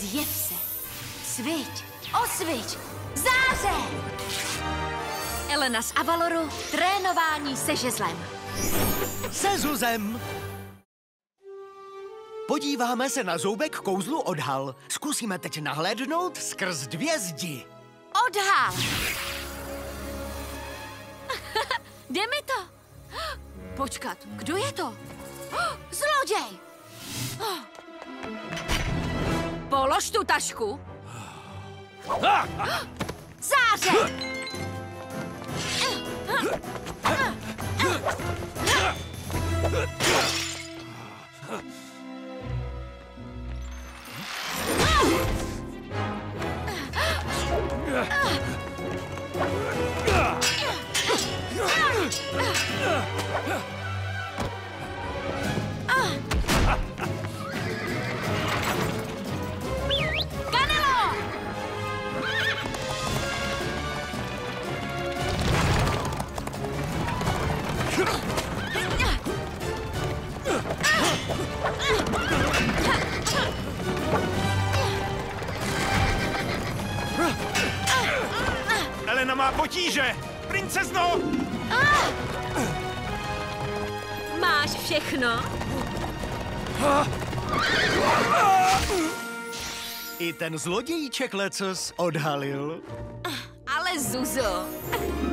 Jev se. Sviť. Osviť. Záře! Elena z Avaloru. Trénování se žezlem. Se Zuzem. Podíváme se na zoubek kouzlu odhal. Zkusíme teď nahlédnout skrz 2 zdi. Odhal! Jde mi to. Počkat, kdo je to? Zloděj! Polož tu tašku. Záře! Elena má potíže! Princezno! Máš všechno? I ten zlodějíček lecos odhalil. Ale Zuzo...